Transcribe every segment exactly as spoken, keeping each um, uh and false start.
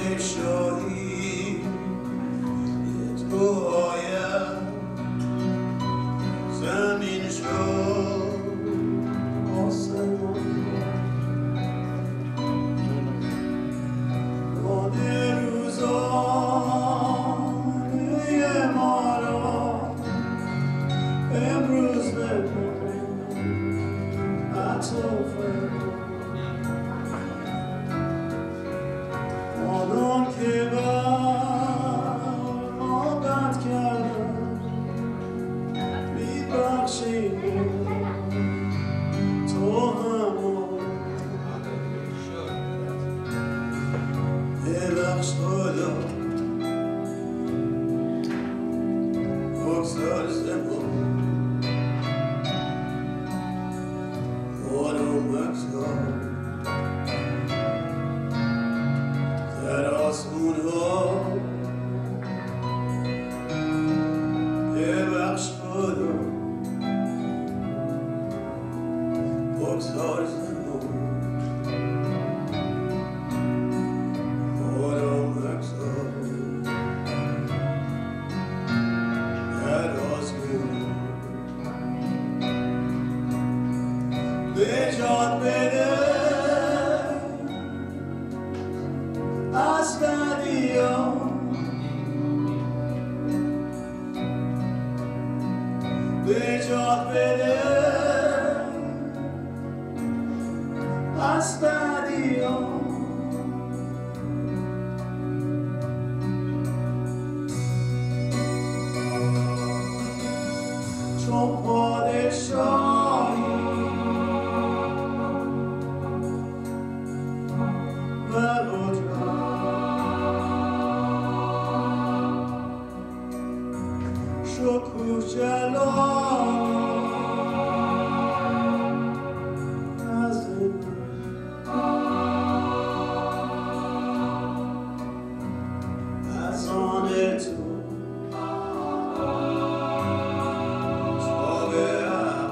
پادشاهی تو آید زمین شد آسمان باد روزانه ما را امروز بکنیم حتی فردا آنان که بر ما بد کردن میبخشیم تو همان ببخش خدا بگذار زمان آروم بگذار در آسمون ها ببخش خدا بگذار زمان آرام بگذار در آسمون نجات بده از بدیان نجات بده از بدیان چون پادشاهی و شکوه جلال از از آن تو تا به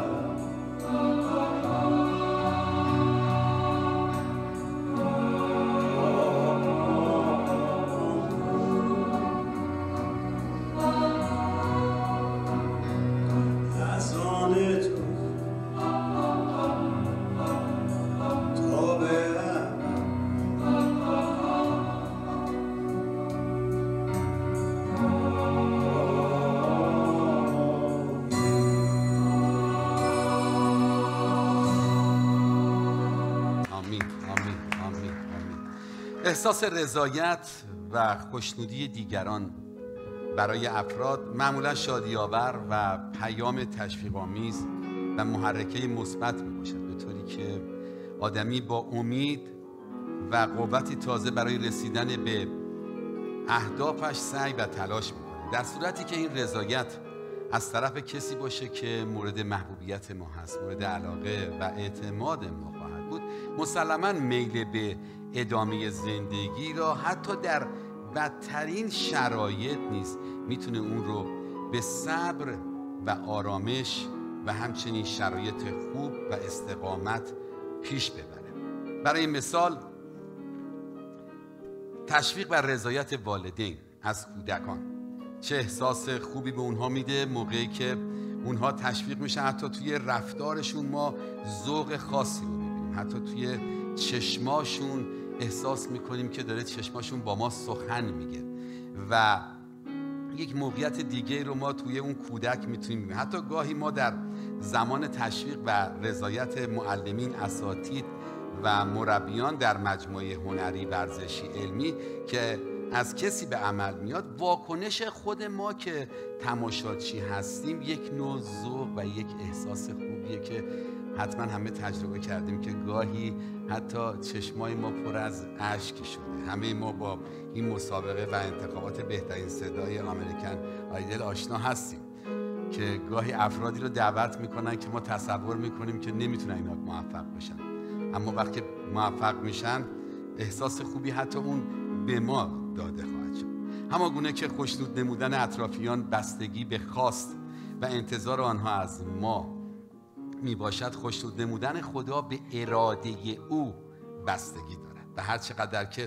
احساس رضایت و خوشنودی دیگران برای افراد معمولا شادی‌آور و پیام تشویق‌آمیز و محرکه مثبت میباشد، به طوری که آدمی با امید و قوتی تازه برای رسیدن به اهدافش سعی و تلاش میکنه، در صورتی که این رضایت از طرف کسی باشه که مورد محبوبیت ما هست، مورد علاقه و اعتماد ما خواهد بود. مسلماً میل به ادامه زندگی را حتی در بدترین شرایط نیز میتونه اون رو به صبر و آرامش و همچنین شرایط خوب و استقامت پیش ببره. برای مثال تشویق و رضایت والدین از کودکان چه احساس خوبی به اونها میده موقعی که اونها تشویق میشن. حتی توی رفتارشون ما ذوق خاصی رو میبینیم، حتی توی چشماشون احساس میکنیم که داره چشماشون با ما سخن میگه و یک موقعیت دیگه رو ما توی اون کودک میتونیم ببینیم. حتی گاهی ما در زمان تشویق و رضایت معلمین، اساتید و مربیان در مجموعه هنری، ورزشی، علمی که از کسی به عمل میاد، واکنش خود ما که تماشاچی هستیم یک نوع ذوق و یک احساس خوبیه که حتما همه تجربه کردیم که گاهی حتی چشمای ما پر از اشک شده. همه ما با این مسابقه و انتخابات بهترین صدای امریکن آیدل آشنا هستیم که گاهی افرادی رو دعوت میکنن که ما تصور میکنیم که نمیتونن اینا موفق بشن، اما وقتی موفق میشن احساس خوبی حتی اون به ما داده خواهد شد. همانگونه که خوشنود نمودن اطرافیان بستگی به خواست و انتظار آنها از ما می باشد، خوشنود نمودن خدا به اراده او بستگی دارد و هر چقدر که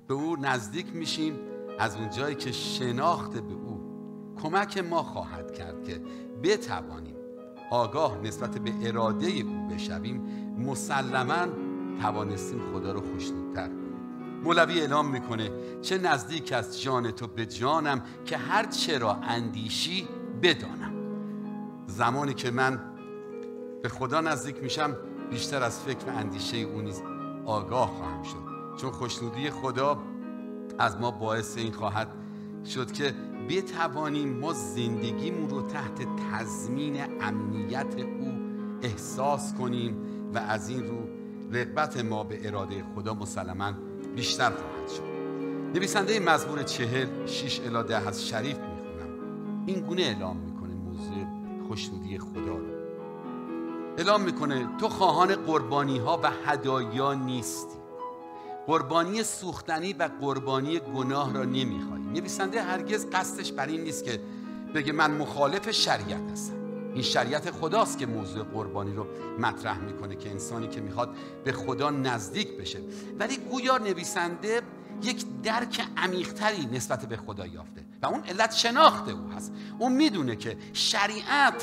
به او نزدیک میشیم از اون جایی که شناخت به او کمک ما خواهد کرد که بتوانیم آگاه نسبت به اراده او بشویم، مسلماً توانستیم خدا رو خوشنودتر کنیم. مولوی اعلام میکنه چه نزدیک است جان تو به جانم، که هر چه را اندیشی بدانم. زمانی که من به خدا نزدیک میشم بیشتر از فکر و اندیشه او نیز آگاه خواهم شد، چون خوشنودی خدا از ما باعث این خواهد شد که بتوانیم ما زندگیمون رو تحت تضمین امنیت او احساس کنیم و از این رو رغبت ما به اراده خدا مسلماً بیشتر خواهد شد. نویسنده مزمور چهل شیش الی ده از شریف میخونم. این گونه اعلام میکنه موضوع خوشنودی خدا رو. اعلام میکنه تو خواهان قربانی ها و هدایا نیستی، قربانی سوختنی و قربانی گناه را نمیخوایی. نویسنده هرگز قصدش بر این نیست که بگه من مخالف شریعت هستم. این شریعت خداست که موضوع قربانی رو مطرح میکنه که انسانی که میخواد به خدا نزدیک بشه، ولی گویا نویسنده یک درک عمیق‌تری نسبت به خدا یافته و اون علت شناخت او هست. اون میدونه که شریعت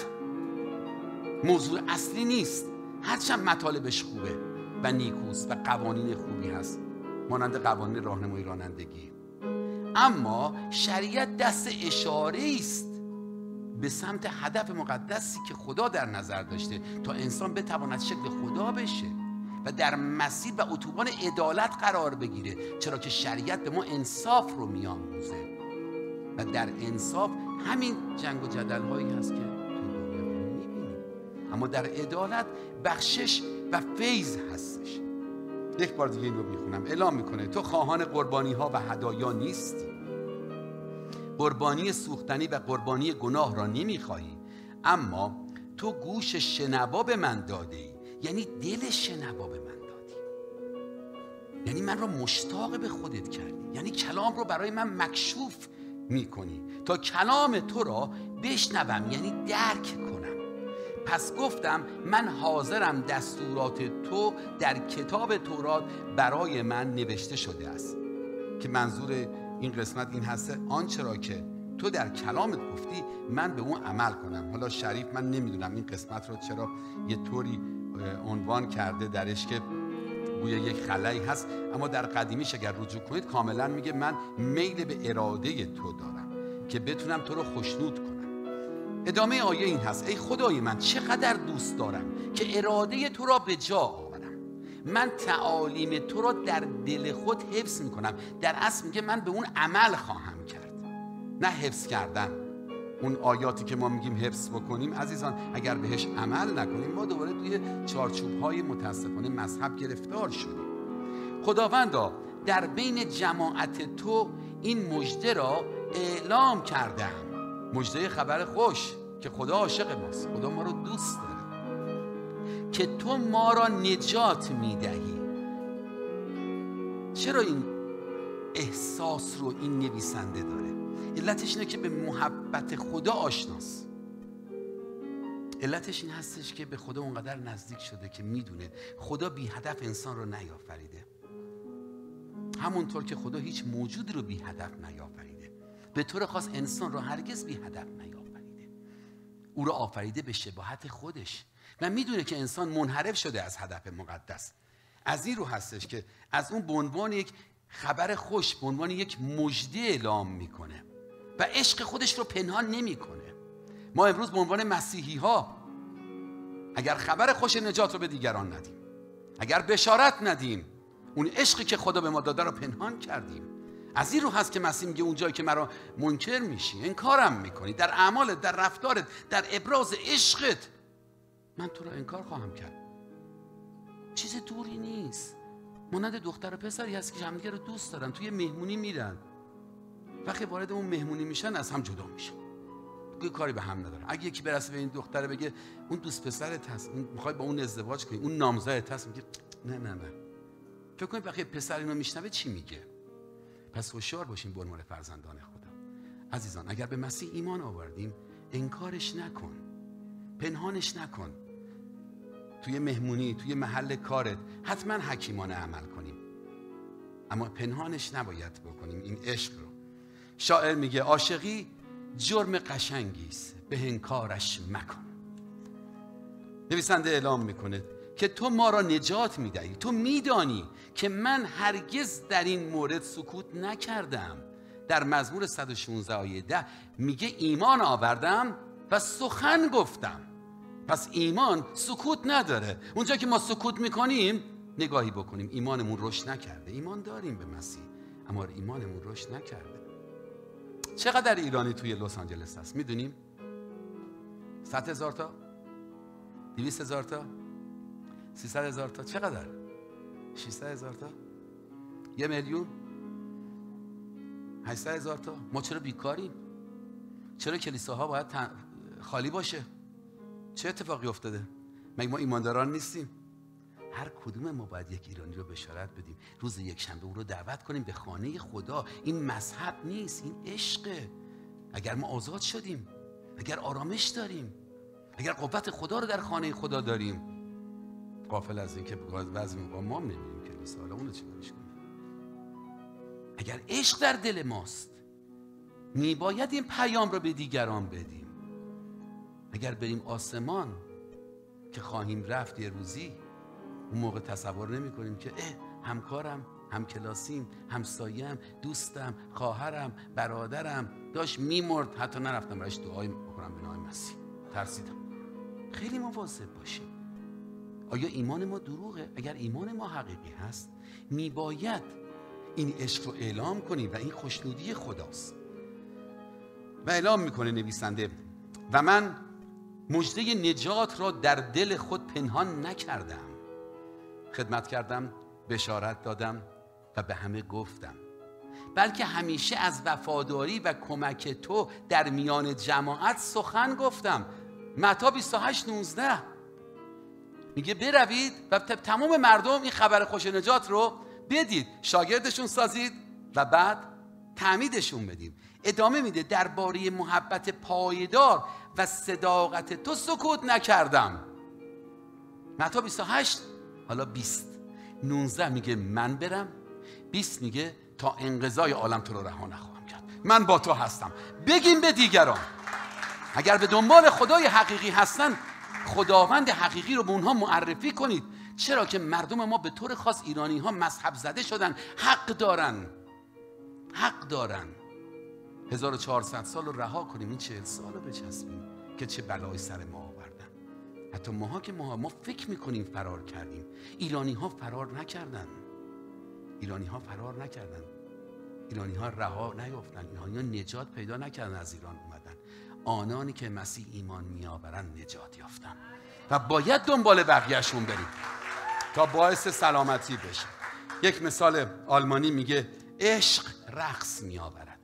موضوع اصلی نیست، هرچند مطالبش خوبه و نیکوست و قوانین خوبی هست مانند قوانین راهنمایی رانندگی، اما شریعت دست اشاره است به سمت هدف مقدسی که خدا در نظر داشته تا انسان بتواند شکل خدا بشه و در مسیر و اتوبان عدالت قرار بگیره، چرا که شریعت به ما انصاف رو میآموزه و در انصاف همین جنگ و جدل هایی هست که توی دنیا میبینیم، اما در عدالت بخشش و فیض هستش. یک بار دیگه این رو میخونم. اعلام میکنه تو خواهان قربانی ها و هدایا نیستی، قربانی سوختنی و قربانی گناه را نمیخواهی، اما تو گوش شنوا به من داده ای، یعنی دل شنوا به من دادی، یعنی من را مشتاق به خودت کردی، یعنی کلام رو برای من مکشوف میکنی تا کلام تو را بشنوم، یعنی درک کنم. پس گفتم من حاضرم دستورات تو در کتاب تورات برای من نوشته شده است، که منظور این قسمت این هسته آنچه را که تو در کلامت گفتی من به اون عمل کنم. حالا شریف من نمیدونم این قسمت رو چرا یه طوری عنوان کرده درش که گویا یک خلایی هست، اما در قدیمیش اگر رجوع کنید کاملا میگه من میل به اراده تو دارم که بتونم تو رو خوشنود کنم. ادامه آیه این هست ای خدای من چقدر دوست دارم که اراده تو را به جا آورم، من تعالیم تو را در دل خود حفظ میکنم. در اصل میگه من به اون عمل خواهم کرد، نه حفظ کردن. اون آیاتی که ما میگیم حفظ بکنیم عزیزان اگر بهش عمل نکنیم ما دوباره توی چارچوب‌های متاسفانه مذهب گرفتار شدیم. خداوندا در بین جماعت تو این مژده را اعلام کردم، مژده خبر خوش که خدا عاشق ماست، خدا ما رو دوست داره، که تو ما را نجات میدهی. چرا این احساس رو این نویسنده داره؟ علتش اینه که به محبت خدا آشناست. علتش این هستش که به خدا اونقدر نزدیک شده که میدونه خدا بی هدف انسان رو نیافریده، همونطور که خدا هیچ موجودی رو بی هدف نیافریده. به طور خاص انسان رو هرگز بی هدف نیافریده، او رو آفریده به شباهت خودش و میدونه که انسان منحرف شده از هدف مقدس. از این رو هستش که از اون به عنوان یک خبر خوش، به عنوان یک مژده اعلام میکنه و عشق خودش رو پنهان نمیکنه. ما امروز به عنوان مسیحی ها اگر خبر خوش نجات رو به دیگران ندیم، اگر بشارت ندیم، اون عشقی که خدا به ما داده رو پنهان کردیم. از این رو هست که مسیح میگه اونجایی که مرا منکر میشی، انکارم میکنی، در اعمالت، در رفتارت، در ابراز عشقت، من تو رو انکار خواهم کرد. چیز دوری نیست. مانند دختر و پسری هست که همدیگه رو دوست دارن، توی مهمونی میرن، وقتی وارد اون مهمونی میشن از هم جدا میشن، دیگه کاری به هم ندارن. اگه یکی برسه به این دختره بگه اون دوست پسرت هست، اون میخوای با اون ازدواج کنی، اون نامزدت هست، میگه نه نه نه. فکر کنید وقتی پسر اینو میشنوه چی میگه؟ پس هوشیار باشیم به عنوان فرزندان خدا. عزیزان اگر به مسیح ایمان آوردیم انکارش نکن، پنهانش نکن. توی مهمونی، توی محل کارت حتما حکیمانه عمل کنیم. اما پنهانش نباید بکنیم این عشق رو. شاعر میگه عاشقی جرم قشنگی است، به انکارش مکن. نویسنده اعلام میکنه که تو ما را نجات میدهی. تو میدانی که من هرگز در این مورد سکوت نکردم. در مزمور صد و شانزده آیه ده میگه ایمان آوردم و سخن گفتم. پس ایمان سکوت نداره. اونجا که ما سکوت میکنیم نگاهی بکنیم ایمانمون رشد نکرده. ایمان داریم به مسیح اما ایمانمون رشد نکرده. چقدر ایرانی توی لس آنجلس هست میدونیم؟ صد هزار تا؟ دویست هزار تا؟ سیصد هزار تا؟ چقدر؟ ششصد هزار تا؟ یه میلیون؟ هشتصد هزار تا؟ ما چرا بیکاریم؟ چرا کلیساها باید خالی باشه؟ چه اتفاقی افتاده؟ مگه ما ایمانداران نیستیم؟ هر کدوم ما باید یک ایرانی رو بشارت بدیم، روز یک شنبه او رو دعوت کنیم به خانه خدا. این مذهب نیست، این عشقه. اگر ما آزاد شدیم، اگر آرامش داریم، اگر قوت خدا رو در خانه خدا داریم، غافل از این که بعضی موقع ما نمی‌بینیم کلیسا، حالا اون رو چیکارش کنیم؟ اگر عشق در دل ماست میباید این پیام رو به دیگران بدیم. اگر بریم آسمان که خواهیم رفت یه روزی، اون موقع تصور نمی کنیم که اه همکارم، همکلاسیم، همسایم، دوستم، خواهرم، برادرم داشت میمرد، حتی نرفتم برایش دعای بکنم به نام مسیح، ترسیدم. خیلی مواظب باشیم. آیا ایمان ما دروغه؟ اگر ایمان ما حقیقی هست میباید این عشق رو اعلام کنیم و این خوشنودی خداست. و اعلام میکنه نویسنده و من مژده نجات را در دل خود پنهان نکردم، خدمت کردم، بشارت دادم و به همه گفتم، بلکه همیشه از وفاداری و کمک تو در میان جماعت سخن گفتم. متی بیست و هشت نوزده میگه بروید و تمام مردم این خبر خوش نجات رو بدید، شاگردشون سازید و بعد تعمیدشون بدیم. ادامه میده درباره محبت پایدار و صداقت تو سکوت نکردم. متی بیست و هشت، حالا بیست. نوزده میگه من برم، بیست میگه تا انقضای عالم تو رو رها نخواهم کرد. من با تو هستم. بگیم به دیگران. اگر به دنبال خدای حقیقی هستن، خداوند حقیقی رو به اونها معرفی کنید. چرا که مردم ما به طور خاص ایرانی ها مذهب زده شدن. حق دارن، حق دارن هزار و چهارصد سال رو رها کنیم، این چهل سال رو بچسبیم که چه بلایی سر ما آوردن. حتی ماها که ماها ما فکر میکنیم فرار کردیم، ایرانی ها فرار نکردن. ایرانی ها فرار نکردن. ایرانی ها رها نیافتن. ایرانی ها نجات پیدا نکردن، از ایران اومدن. آنانی که مسیح ایمان میآورن نجات یافتن و باید دنبال بقیه‌شون بریم تا باعث سلامتی بشه. یک مثال آلمانی میگه عشق رقص میآورد،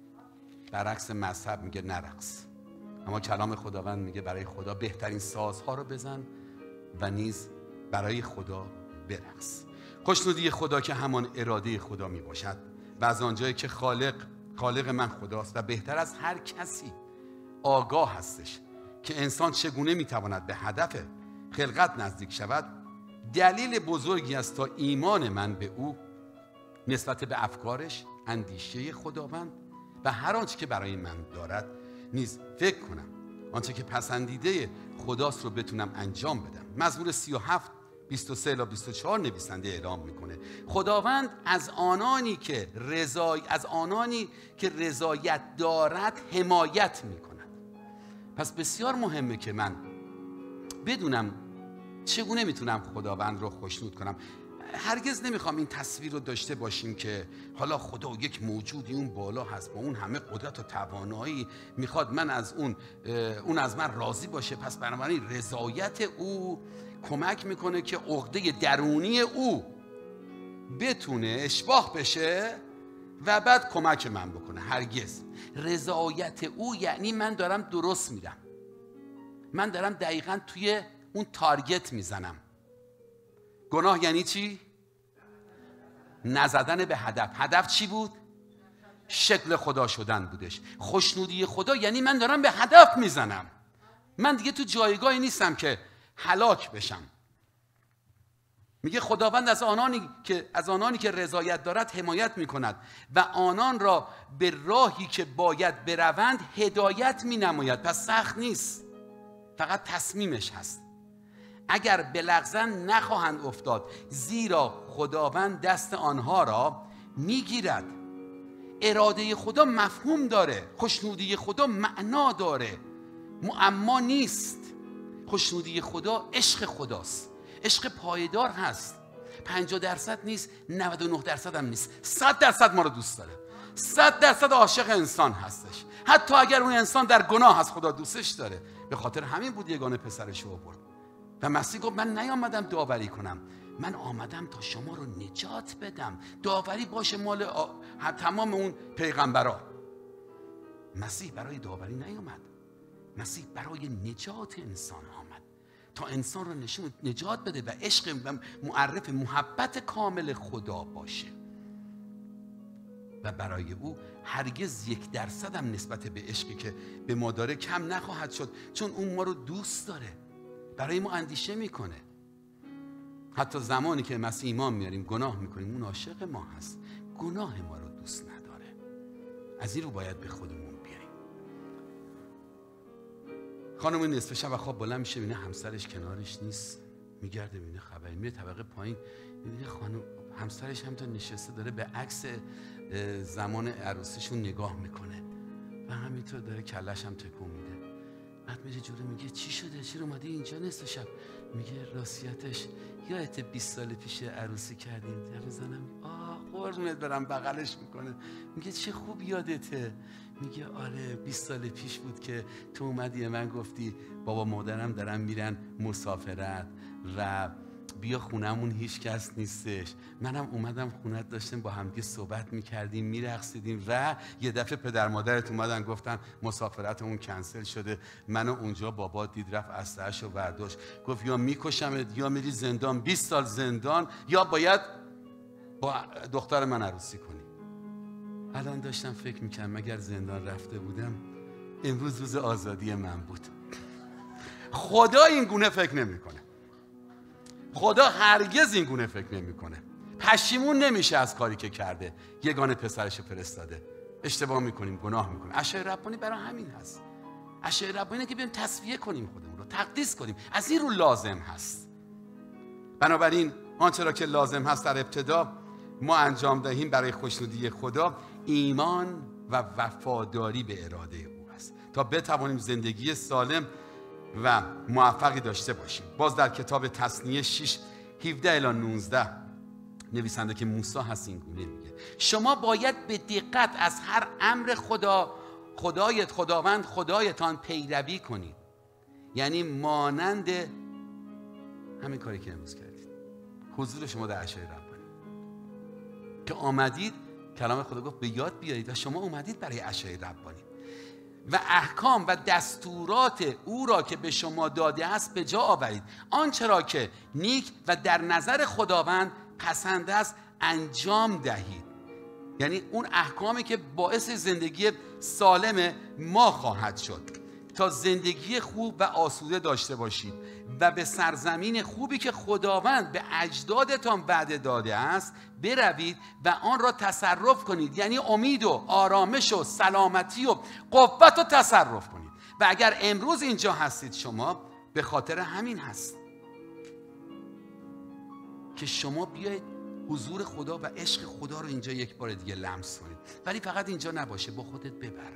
برعکس مذهب میگه نرقص. اما کلام خداوند میگه برای خدا بهترین سازها رو بزن و نیز برای خدا برقص. خوشنودی خدا که همان اراده خدا میباشد و از آنجایی که خالق خالق من خداست و بهتر از هر کسی آگاه هستش که انسان چگونه میتواند به هدف خلقت نزدیک شود، دلیل بزرگی است تا ایمان من به او نسبت به افکارش، اندیشه خداوند و هر آنچه که برای من دارد نیز فکر کنم، آنچه که پسندیده خداست رو بتونم انجام بدم. مزمور سی و هفت بیست و سه الی بیست و چهار نویسنده اعلام میکنه خداوند از آنانی که رضای از آنانی که رضایت دارد حمایت میکند. پس بسیار مهمه که من بدونم چگونه میتونم خداوند رو خوشنود کنم. هرگز نمیخوام این تصویر رو داشته باشیم که حالا خدا یک موجودی اون بالا هست با اون همه قدرت و توانایی، میخواد من از اون اون از من راضی باشه، پس بنابراین رضایت او کمک میکنه که عقده درونی او بتونه اشباح بشه و بعد کمک من بکنه. هرگز. رضایت او یعنی من دارم درست میرم، من دارم دقیقاً توی اون تارگت میزنم. گناه یعنی چی؟ نزدن به هدف. هدف چی بود؟ شکل خدا شدن بودش. خوشنودی خدا یعنی من دارم به هدف میزنم، من دیگه تو جایگاهی نیستم که هلاک بشم. میگه خداوند از آنانی که از آنانی که رضایت دارد حمایت میکند و آنان را به راهی که باید بروند هدایت مینماید. پس سخت نیست، فقط تصمیمش هست. اگر بلغزن نخواهند افتاد، زیرا خداوند دست آنها را میگیرد. اراده خدا مفهوم داره، خوشنودی خدا معنا داره، معما نیست. خوشنودی خدا عشق خداست، عشق پایدار هست. پنجاه درصد نیست، نود و نه درصد هم نیست، صد درصد ما رو دوست داره، صد درصد عاشق انسان هستش. حتی اگر اون انسان در گناه هست خدا دوستش داره. به خاطر همین بود یگانه پسرش رو آورد و مسیح گفت من نیامدم داوری کنم، من آمدم تا شما رو نجات بدم. داوری باشه مال آ... تمام اون پیغمبرا. مسیح برای داوری نیامد، مسیح برای نجات انسان آمد، تا انسان رو نشون نجات بده و عشق و معرف محبت کامل خدا باشه. و برای او هرگز یک درصد هم نسبت به عشقی که به ما داره کم نخواهد شد، چون اون ما رو دوست داره، برای ما اندیشه میکنه. حتی زمانی که مسیح ایمان میاریم گناه میکنیم، اون عاشق ما هست، گناه ما رو دوست نداره. از این رو باید به خودمون بیاییم. خانم نصف شب خواب بلند میشه، میبینه همسرش کنارش نیست، میگرده میبینه خبری، میره طبقه پایین میبینه خانم همسرش هم تا نشسته داره به عکس زمان عروسیشون نگاه میکنه و همینطور داره کلش هم تکون میده. بعد میره جلو میگه چی شده؟ چرا اومدی اینجا نصف شب؟ میگه راستیتش یادت بیست سال پیش عروسی کردیم؟ میزنم آه قربونت برم، بغلش میکنه. میگه چه خوب یادته؟ میگه آره بیست سال پیش بود که تو اومدی من گفتی بابا مادرم دارن میرن مسافرت و بیا خونمون هیچ کس نیستش. منم اومدم خونت، داشتیم با همدیگه صحبت میکردیم، میرقصیدیم و یه دفعه پدر مادرت اومدن گفتن مسافرتمون کنسل شده. منو اونجا بابا دید، رفت اسلحه‌شو برداشت، گفت یا میکشمت یا میری زندان، بیست سال زندان، یا باید با دختر من عروسی کنی. الان داشتم فکر میکردم مگر زندان رفته بودم امروز روز آزادی من بود. خدا این گونه فکر نمیکنه. خدا هرگز این گونه فکر نمیکنه. پشیمون نمیشه از کاری که کرده، یگانه پسرش فرستاده. اشتباه میکنیم، گناه میکنیم. اشعه ربانی برای همین هست. اشعه ربانی که بیایم تصفیه کنیم خودمون رو، تقدیس کنیم. از این رو لازم هست. بنابراین آنچه را که لازم هست در ابتدا ما انجام دهیم برای خوشنودی خدا، ایمان و وفاداری به اراده او است تا بتوانیم زندگی سالم و موفقی داشته باشیم. باز در کتاب تثنیه شش هفده الی نوزده نویسنده که موسی هست این گونه میگه شما باید به دقت از هر امر خدا خدایت خداوند خدایتان پیروی کنید. یعنی مانند همین کاری که امروز کردید، حضور شما در اشعه ربانی که آمدید، کلام خدا گفت به یاد بیارید و شما اومدید برای اشعه ربانی و احکام و دستورات او را که به شما داده است به جا آورید. آنچه را که نیک و در نظر خداوند پسند است انجام دهید. یعنی اون احکامی که باعث زندگی سالم ما خواهد شد تا زندگی خوب و آسوده داشته باشید و به سرزمین خوبی که خداوند به اجدادتان وعده داده است بروید و آن را تصرف کنید. یعنی امید و آرامش و سلامتی و قوت رو تصرف کنید. و اگر امروز اینجا هستید شما به خاطر همین هست که شما بیایید حضور خدا و عشق خدا رو اینجا یک بار دیگه لمس کنید. ولی فقط اینجا نباشه، با خودت ببر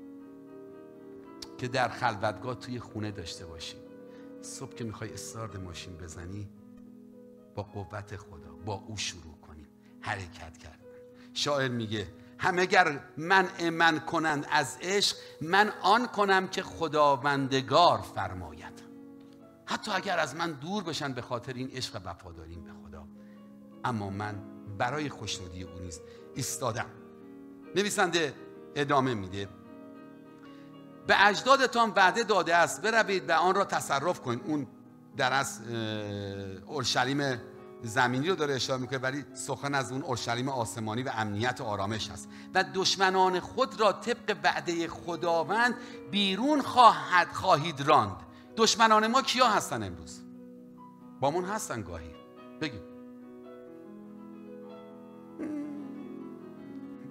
که در خلوتگاه توی خونه داشته باشی. صبح که میخوای استارت ماشین بزنی با قوت خدا با او شروع کنیم حرکت کردن. شاعر میگه همگر منع من کنند از عشق، من آن کنم که خداوندگار فرماید. حتی اگر از من دور بشن به خاطر این عشق و وفاداریم به خدا، اما من برای خوشنودی او نیز ایستادم. نویسنده ادامه میده به اجدادتان وعده داده است بروید و آن را تصرف کنید. اون در از اورشلیم زمینی رو داره اشاره میکنه، ولی سخن از اون اورشلیم آسمانی و امنیت و آرامش هست. و دشمنان خود را طبق وعده خداوند بیرون خواهد خواهید راند. دشمنان ما کیا هستن امروز؟ بامون هستن گاهی؟ بگیم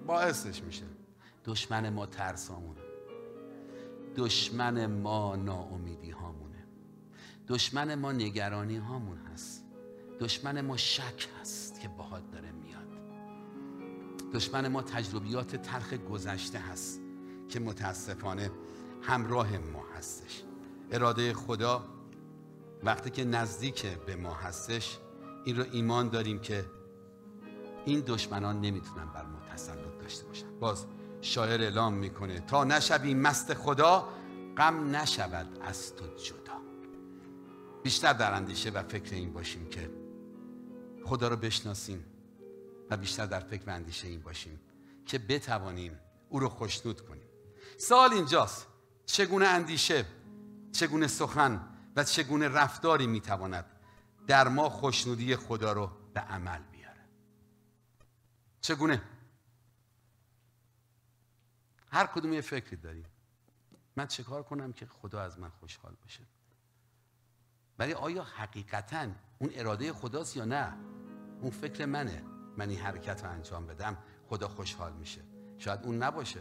باعثش میشه دشمن ما ترسامونه، دشمن ما ناامیدی هامونه، دشمن ما نگرانی هامون هست، دشمن ما شک هست که باهات داره میاد، دشمن ما تجربیات تلخ گذشته هست که متاسفانه همراه ما هستش. اراده خدا وقتی که نزدیک به ما هستش این رو ایمان داریم که این دشمنان نمیتونن بر ما تسلط داشته باشن. باز شاعر اعلام میکنه تا نشوی مست خدا غم نشود از تو جدا. بیشتر در اندیشه و فکر این باشیم که خدا رو بشناسیم و بیشتر در فکر و اندیشه این باشیم که بتوانیم او رو خوشنود کنیم. سوال اینجاست چگونه اندیشه، چگونه سخن و چگونه رفتاری میتواند در ما خوشنودی خدا رو به عمل بیاره؟ چگونه؟ هر کدوم یه فکری داریم. من چه کار کنم که خدا از من خوشحال باشه؟ ولی آیا حقیقتاً اون اراده خداست یا نه؟ اون فکر منه، من این حرکت رو انجام بدم خدا خوشحال میشه. شاید اون نباشه.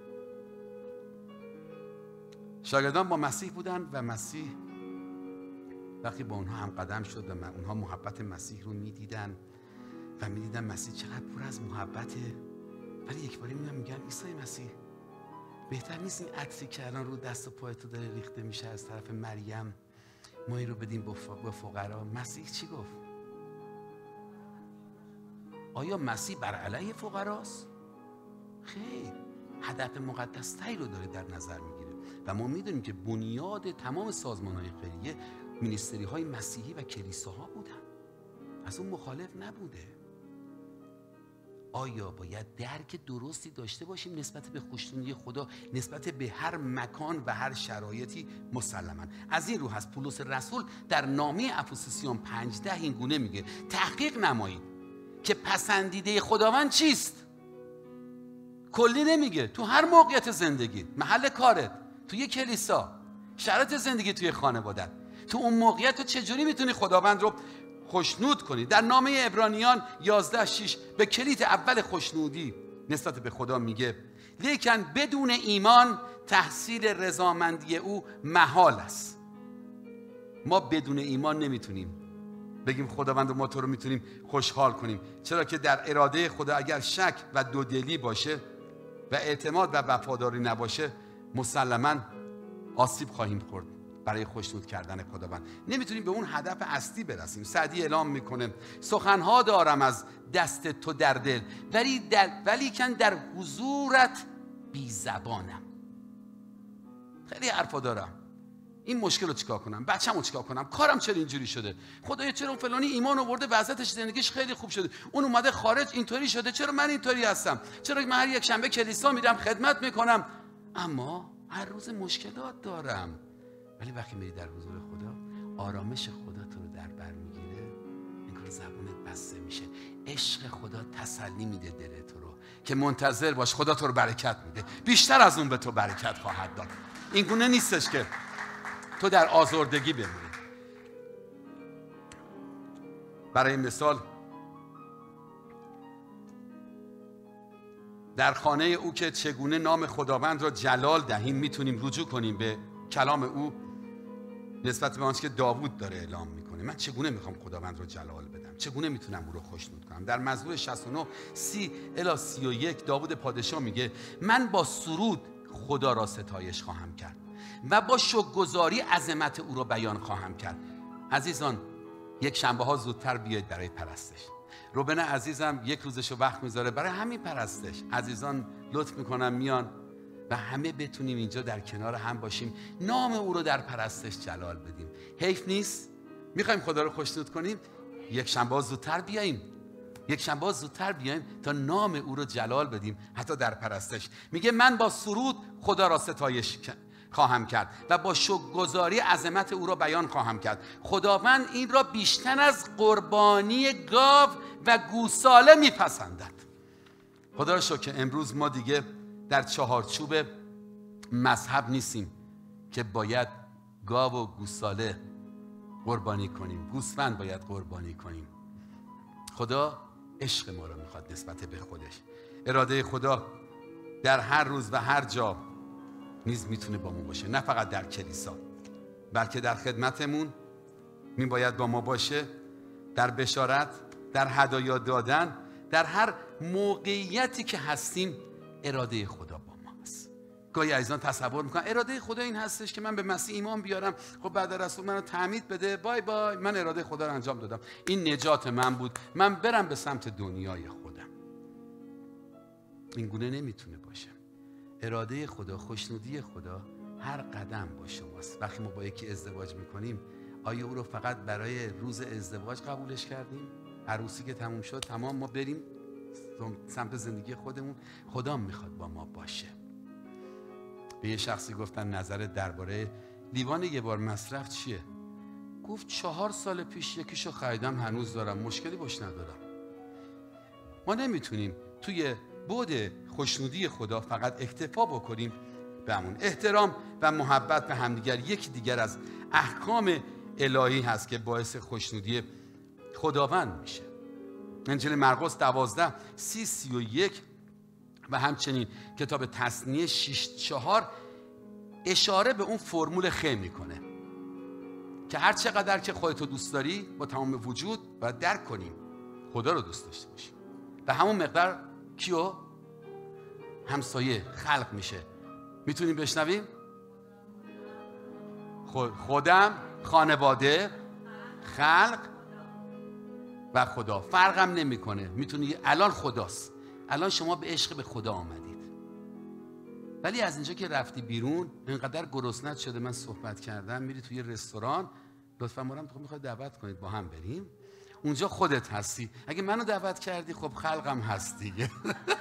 شاگردان با مسیح بودن و مسیح وقتی با اونها هم قدم شد و اونها محبت مسیح رو میدیدن و میدیدن مسیح چقدر پر از محبته، ولی یک باری میگم میگم عیسی مسیح بهتر نیست این عطری که الان رو دست و پای تو داره ریخته میشه از طرف مریم ما این رو بدیم به فقرا؟ مسیح چی گفت؟ آیا مسیح بر علیه فقراست؟ خیر، هدف مقدس تایی رو داره در نظر میگیره و ما میدونیم که بنیاد تمام سازمان‌های خیریه مینیستری های مسیحی و کلیساها بودن، از اون مخالف نبوده. آیا باید درک درستی داشته باشیم نسبت به خوشنودی خدا نسبت به هر مکان و هر شرایطی؟ مسلماً. از این رو هست پولس رسول در نامه افسوسیان پنج ده این گونه میگه تحقیق نمایید که پسندیده خداوند چیست. کلی نمیگه، تو هر موقعیت زندگی، محل کارت، توی کلیسا، شرایط زندگی توی خانوادت، تو اون موقعیت تو چجوری میتونی خداوند رو خوشنود کنی. در نامه عبرانیان یازده شش به کلید اول خوشنودی نسبت به خدا میگه لیکن بدون ایمان تحصیل رضامندی او محال است. ما بدون ایمان نمیتونیم بگیم خداوند ما تو رو میتونیم خوشحال کنیم، چرا که در اراده خدا اگر شک و دودلی باشه و اعتماد و وفاداری نباشه مسلماً آسیب خواهیم خورد برای خوشنود کردن خداوند. نمیتونیم به اون هدف اصلی برسیم. سعدی اعلام میکنه سخنها دارم از دست تو در دل ولی در ولی کن در حضورت بی زبانم. خیلی حرفا دارم، این مشکل رو چیکار کنم، بچه‌مو چیکار کنم، کارم چرا اینجوری شده، خدایا چرا اون فلانی ایمان آورده وضعیتش زندگیش خیلی خوب شده، اون اومده خارج اینطوری شده، چرا من اینطوری هستم، چرا من هر یک شنبه کلیسا میرم خدمت میکنم اما هر روز مشکلات دارم. ولی وقتی میری در حضور خدا آرامش خدا تو رو در بر میگیره، انگار زبونت بسته میشه، عشق خدا تسلی میده دل تو رو که منتظر باش خدا تو رو برکت میده، بیشتر از اون به تو برکت خواهد داد. این گونه نیستش که تو در آزردگی بمونی. برای مثال در خانه او که چگونه نام خداوند را جلال دهیم میتونیم رجوع کنیم به کلام او نسبت به آنچه که داوود داره اعلام میکنه. من چگونه میخوام خداوند رو جلال بدم، چگونه میتونم او رو خوشنود کنم؟ در مزمور شصت و نه سی الی سی و یک داوود پادشاه میگه من با سرود خدا را ستایش خواهم کرد و با شکرگزاری عظمت او را بیان خواهم کرد. عزیزان یک شنبه ها زودتر بیاید برای پرستش. روبن عزیزم یک روزشو وقت میذاره برای همین پرستش. عزیزان لطف میکنم میان و همه بتونیم اینجا در کنار هم باشیم، نام او رو در پرستش جلال بدیم. حیف نیست؟ میخوایم خدا رو خوشنود کنیم، یک شنبه زودتر بیاییم، یک شنبه زودتر بیاییم تا نام او رو جلال بدیم. حتی در پرستش میگه من با سرود خدا را ستایش خواهم کرد و با شکرگزاری عظمت او را بیان خواهم کرد. خداوند این را بیشتر از قربانی گاو و گوساله میپسندد. خدا را شکر که امروز ما دیگه در چهارچوب مذهب نیستیم که باید گاو و گوساله قربانی کنیم، گوسفند باید قربانی کنیم. خدا عشق ما رو میخواد نسبت به خودش. اراده خدا در هر روز و هر جا نیز میتونه با ما باشه، نه فقط در کلیسا، بلکه در خدمتمون میباید با ما باشه، در بشارت، در هدایا دادن، در هر موقعیتی که هستیم اراده خدا با ما هست. گاهی عزیزان تصور میکنن اراده خدا این هستش که من به مسیح ایمان بیارم، خب بعد رسول منو تعمید بده، بای بای، من اراده خدا رو انجام دادم، این نجات من بود، من برم به سمت دنیای خودم. این گونه نمیتونه باشه. اراده خدا، خوشنودی خدا هر قدم با شماست. وقتی ما با یکی ازدواج میکنیم، آیا او رو فقط برای روز ازدواج قبولش کردیم؟ عروسی که تموم شد تمام ما بریم سمت زندگی خودمون؟ خدا میخواد با ما باشه. به یه شخصی گفتن نظر درباره لیوان یه بار مصرف چیه؟ گفت چهار سال پیش یکیشو خریدم، هنوز دارم، مشکلی باش ندارم. ما نمیتونیم توی بعد خوشنودی خدا فقط اکتفا بکنیم به همون. احترام و محبت به همدیگر یکی دیگر از احکام الهی هست که باعث خوشنودی خداوند میشه. انجیل مرقس دوازده سی سی و یک و همچنین کتاب تثنیه شش چهار اشاره به اون فرمول خ میکنه که هر چقدر که خودتو دوست داری با تمام وجود باید درک کنیم خدا رو دوست داشته باشیم و همون مقدار کیو؟ همسایه، خلق میشه. میتونیم بشنویم؟ خودم، خانواده، خلق و خدا. فرقم نمیکنه. میتونی الان خداست، الان شما به عشق به خدا آمدید، ولی از اینجا که رفتی بیرون اینقدر گرسنت شده، من صحبت کردم، میری توی رستوران، لطفا ما رو میخواد دعوت کنید با هم بریم، اونجا خودت هستی. اگه منو دعوت کردی خب خلقم هست دیگه.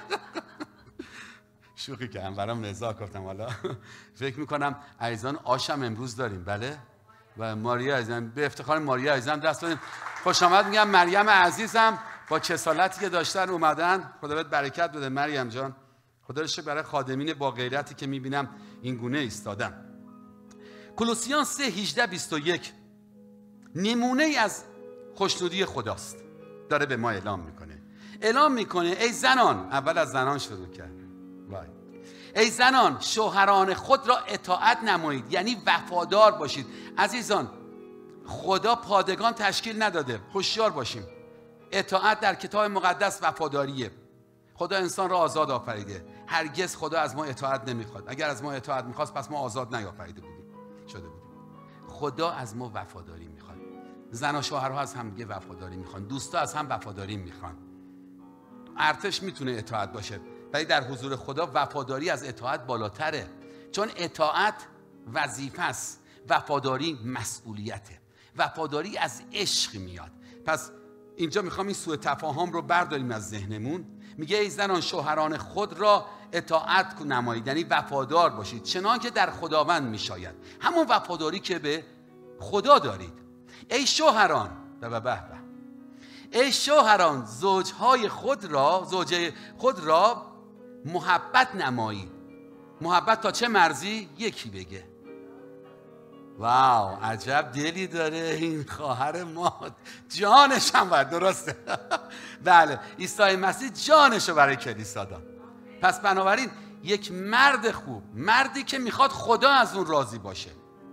شوخی کردم، برام رضا گفتم حالا فکر میکنم عزیزان آشم امروز داریم. بله و ماریا عزیزم، به افتخار ماریا عزیزم دست بدیم. خوش آمد میگم مریم عزیزم، با کسالتی که داشتن اومدن. خدا بهت برکت بده مریم جان. خدا رو شکر برای خادمین با غیرتی که میبینم این گونه ایستادن. کولوسیان سه هجده بیست و یک نمونه ای از خوشنودی خداست، داره به ما اعلام میکنه. اعلام میکنه ای زنان، اول از زنان شروع کرد، وای. ای زنان شوهران خود را اطاعت نمایید، یعنی وفادار باشید. عزیزان خدا پادگان تشکیل نداده، هوشیار باشیم. اطاعت در کتاب مقدس وفاداریه. خدا انسان را آزاد آفریده، هرگز خدا از ما اطاعت نمیخواد. اگر از ما اطاعت میخواست پس ما آزاد نیافریده بودیم، شده بودیم. خدا از ما وفاداری میخواد. زن و شوهرها از هم دیگه وفاداری میخوان، دوستا از هم وفاداری میخوان. ارتش میتونه اطاعت باشه، ولی در حضور خدا وفاداری از اطاعت بالاتره، چون اطاعت وظیفه است، وفاداری مسئولیته. وفاداری از عشق میاد. پس اینجا میخوام این سوء تفاهم رو برداریم از ذهنمون. میگه ای زنان شوهران خود را اطاعت نمایید، یعنی وفادار باشید چنان که در خداوند میشاید، همون وفاداری که به خدا دارید. ای شوهران به به به ای شوهران زوجهای خود را زوجه خود را محبت نمایید. محبت تا چه مرزی؟ یکی بگه. واو، عجب دلی داره این خواهر ما، جانش هم باید، درسته. بله، عیسی مسیح جانش رو برای کلیسا داد. پس بنابراین یک مرد خوب، مردی که میخواد خدا از اون راضی باشه،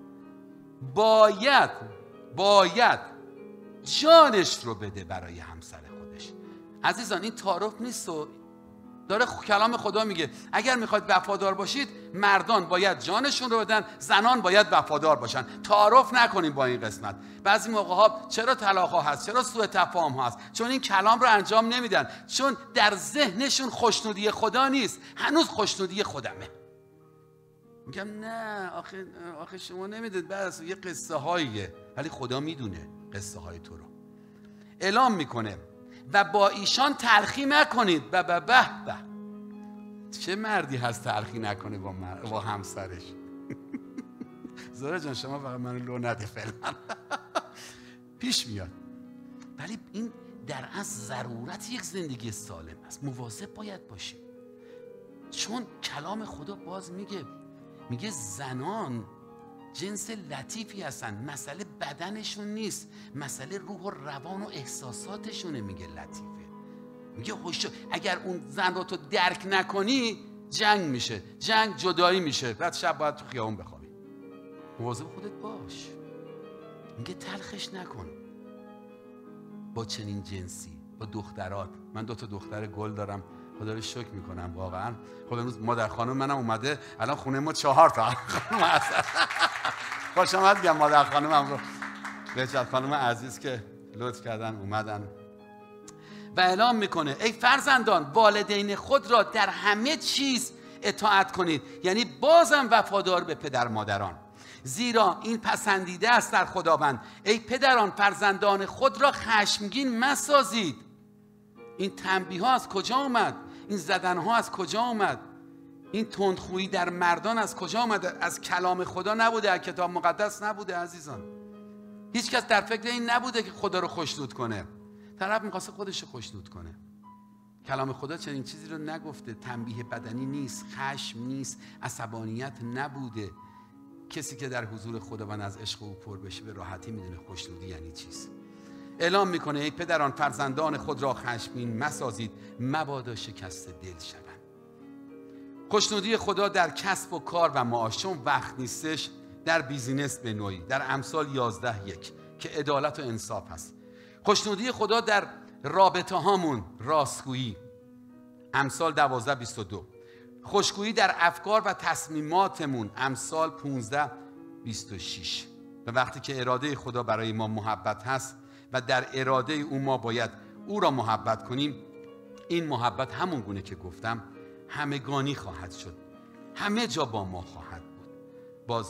باید باید جانش رو بده برای همسر خودش. عزیزان این تعارف نیست، و داره کلام خدا میگه اگر میخواید وفادار باشید مردان باید جانشون رو بدن، زنان باید وفادار باشن. تعارف نکنیم با این قسمت. بعضی موقع ها چرا طلاق ها هست، چرا سوء تفاهم ها هست؟ چون این کلام رو انجام نمیدن، چون در ذهنشون خوشنودی خدا نیست، هنوز خوشنودی خودمه. میگم نه آخه آخه شما نمیدونید، بعضی یه قصه هاییه، ولی خدا میدونه قصه های تو رو. اعلام میکنه و با ایشان تلخی نکنید. به به به به چه مردی هست تلخی نکنه با, مر... با همسرش. زهره جان شما فقط منو لو نده فعلا. پیش میاد، ولی این در اصل ضرورت یک زندگی سالم است. مواظب باید باشیم، چون کلام خدا باز میگه میگه زنان جنس لطیفی هستن، مسئله بدنشون نیست، مسئله روح و روان و احساساتشونه. میگه لطیفه. میگه هوش، اگر اون زن رو تو درک نکنی جنگ میشه، جنگ جدایی میشه، بعد شب باید تو خیابون بخوابی. مواظب خودت باش. میگه تلخش نکن با چنین جنسی، با دخترات. من دو تا دختر گل دارم، خدا رو شکر میکنم واقعا. خب امروز مادر خانم منم اومده، الان خونه ما چهار تا خانم هستن. خوش آمد میگم مادر خانمم رو، بهجت خانم عزیز که لطف کردن اومدن. و اعلام میکنه ای فرزندان والدین خود را در همه چیز اطاعت کنید، یعنی بازم وفادار به پدر مادران، زیرا این پسندیده است در خداوند. ای پدران فرزندان خود را خشمگین مسازید. این تنبیه ها از کجا اومد؟ این زدن ها از کجا اومد؟ این تندخویی در مردان از کجا اومد؟ از کلام خدا نبوده، از کتاب مقدس نبوده عزیزان. هیچ کس در فکر این نبوده که خدا رو خوشنود کنه. طرف میخواسته خودش رو خوشنود کنه. کلام خدا چنین چیزی رو نگفته. تنبیه بدنی نیست، خشم نیست، عصبانیت نبوده. کسی که در حضور خداوند از عشق او پر بشه به راحتی میدونه خوشنودی یعنی چیست. اعلام میکنه ای پدران فرزندان خود را خشمگین مسازید، مبادا شکست دل شوند. خوشنودی خدا در کسب و کار و معاش، چون وقت نیستش، در بیزینس به نوعی، در امثال یازده یک که عدالت و انصاف هست. خوشنودی خدا در رابطه هامون، راستگویی، امثال دوازده بیست و دو. خوشگویی در افکار و تصمیماتمون، امثال پانزده بیست و شش. و وقتی که اراده خدا برای ما محبت هست و در اراده او ما باید او را محبت کنیم، این محبت همون گونه که گفتم همگانی خواهد شد، همه جا با ما خواهد بود. باز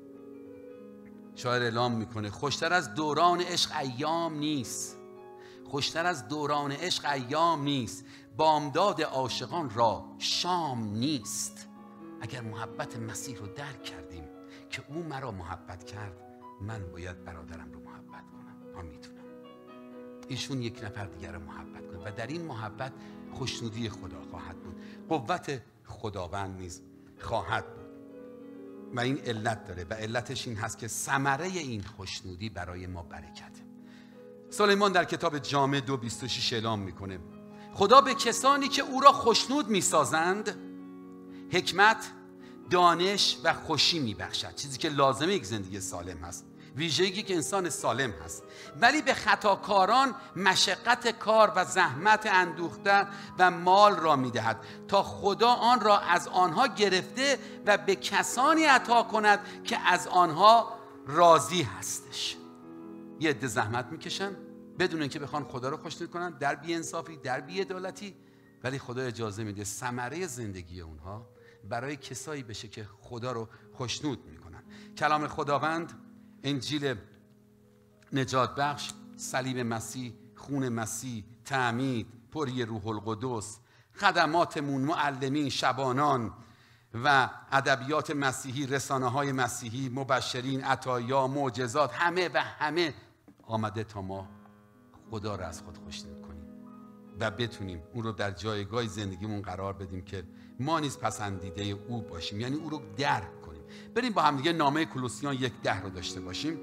شاعر اعلام میکنه خوشتر از دوران عشق ایام نیست، خوشتر از دوران عشق ایام نیست، بامداد عاشقان را شام نیست. اگر محبت مسیح رو درک کردیم که او مرا محبت کرد، من باید برادرم رو محبت کنم. من میتونم. ایشون یک نفر دیگر رو محبت کنه و در این محبت خوشنودی خدا خواهد بود، قوت خداوند نیز خواهد بود. و این علت داره و علتش این هست که ثمره این خوشنودی برای ما برکته. سلیمان در کتاب جامع دو بیست و شش اعلام میکنه خدا به کسانی که او را خوشنود میسازند حکمت، دانش و خوشی میبخشد، چیزی که لازمه یک زندگی سالم هست، ویژگی که انسان سالم هست. ولی به خطاکاران مشقت کار و زحمت اندوخته و مال را میدهد تا خدا آن را از آنها گرفته و به کسانی عطا کند که از آنها راضی هستش. یه عده زحمت میکشن بدون اینکه بخوان خدا رو خوشنود کنن، در بی‌انصافی، در بی‌عدالتی، ولی خدا اجازه میده ثمره زندگی اونها برای کسایی بشه که خدا رو خوشنود میکنن. کلام خداوند، انجیل نجات بخش، صلیب مسیح، خون مسیح، تعمید، پری روح القدس، خدماتمون، معلمین، شبانان و ادبیات مسیحی، رسانه های مسیحی، مبشرین، عطایا، معجزات، همه و همه آمده تا ما خدا رو از خود خوشنود کنیم و بتونیم اون رو در جایگاه زندگیمون قرار بدیم که ما نیز پسندیده او باشیم، یعنی او رو درک کنیم. بریم با هم دیگه نامه کولوسیان یک ده رو داشته باشیم.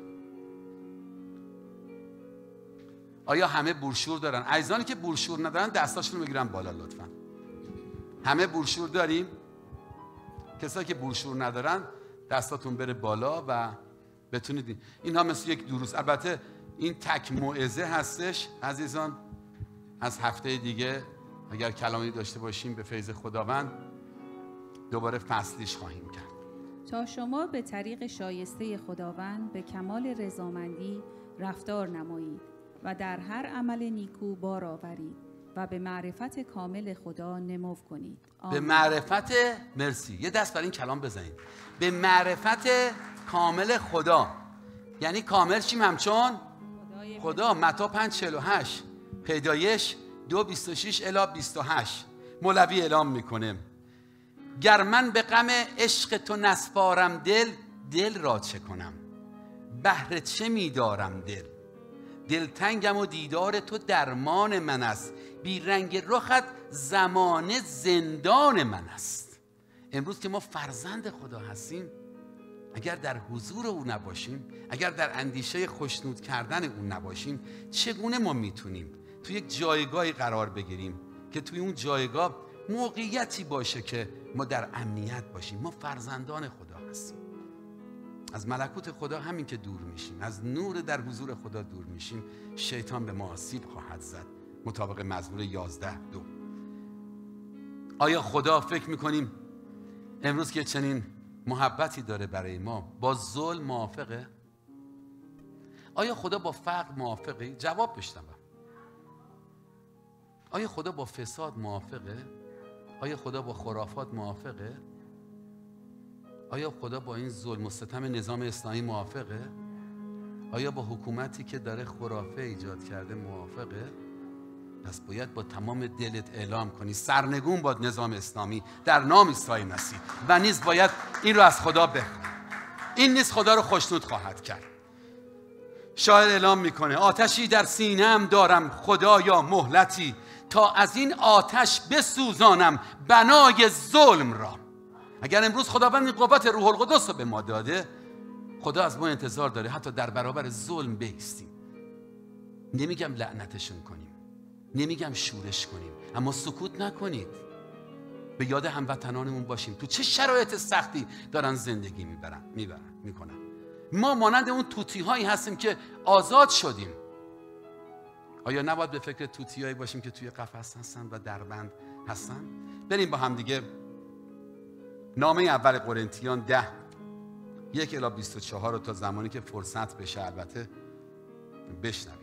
آیا همه بروشور دارن؟ عزیزانی که بروشور ندارن دستاشون رو بگیرن بالا لطفا. همه بروشور داریم؟ کسایی که بروشور ندارن دستاتون بره بالا و بتونید. اینها مثل یک دروس، البته این تک موعظه هستش عزیزان. از هفته دیگه اگر کلامی داشته باشیم به فیض خداوند دوباره فصلیش خواهیم کرد تا شما به طریق شایسته خداوند به کمال رضامندی رفتار نمایید و در هر عمل نیکو بار آورید و به معرفت کامل خدا نمو کنید. آمین. به معرفت، مرسی، یه دست بر این کلام بزنید. به معرفت کامل خدا، یعنی کامل چیم؟ همچون خدا. متی پنج چهل و هشت، پیدایش دو بیست و شش الی بیست و هشت. مولوی اعلام میکنه گر من به غم عشق تو نسپارم دل، دل را چه کنم؟ بهر چه میدارم دل؟ دلتنگم و دیدار تو درمان من است، بی رنگ رخت زمان زندان من است. امروز که ما فرزند خدا هستیم، اگر در حضور او نباشیم، اگر در اندیشه خوشنود کردن او نباشیم، چگونه ما میتونیم تو یک جایگاهی قرار بگیریم که توی اون جایگاه موقعیتی باشه که ما در امنیت باشیم. ما فرزندان خدا هستیم. از ملکوت خدا همین که دور میشیم، از نور در حضور خدا دور میشیم، شیطان به ما آسیب خواهد زد، مطابق مزمور یازده دو. آیا خدا فکر میکنیم امروز که چنین محبتی داره برای ما با ظلم موافقه؟ آیا خدا با فقر موافقه؟ جواب بشنوم. آیا خدا با فساد موافقه؟ آیا خدا با خرافات موافقه؟ آیا خدا با این ظلم و ستم نظام اسلامی موافقه؟ آیا با حکومتی که داره خرافه ایجاد کرده موافقه؟ پس باید با تمام دلت اعلام کنی سرنگون با نظام اسلامی در نام عیسی مسیح و نیز باید این رو از خدا بخوای. این نیز خدا رو خوشنود خواهد کرد. شاعر اعلام میکنه آتشی در سینه‌ام دارم خدایا مهلتی، تا از این آتش بسوزانم بنای ظلم را. اگر امروز خداوند این قوت روح القدس رو به ما داده، خدا از ما انتظار داره حتی در برابر ظلم بایستیم. نمیگم لعنتشون کنیم، نمیگم شورش کنیم، اما سکوت نکنید. به یاد هموطنانمون باشیم تو چه شرایط سختی دارن زندگی میبرن میبرن میکنن. ما مانند اون توتی هایی هستیم که آزاد شدیم. آیا نباید به فکر توتی هایی باشیم که توی قفس هستن و دربند هستن؟ بریم با هم دیگه نامه اول قرنتیان ده یک الی بیست و چهار رو تا زمانی که فرصت بشه البته بشنویم.